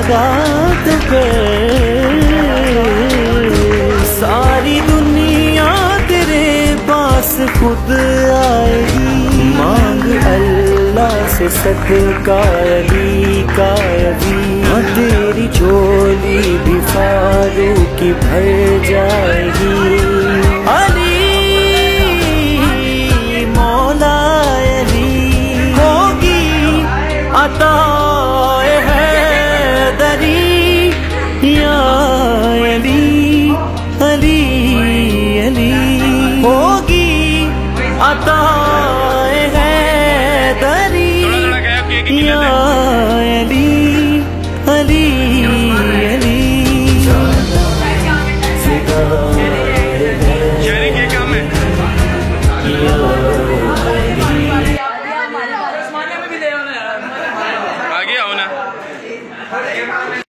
मुलाकात पे सारी दुनिया तेरे पास खुद आएगी। मांग अल्लाह से सदका अली का अली, तेरी झोली भी फारूक की भर जाएगी। अली मौला अली होगी अता है दरी, या अली अली अली होगी अता है दरी, या अली अली अली। शेयरिंग के काम है। आगे आओ ना।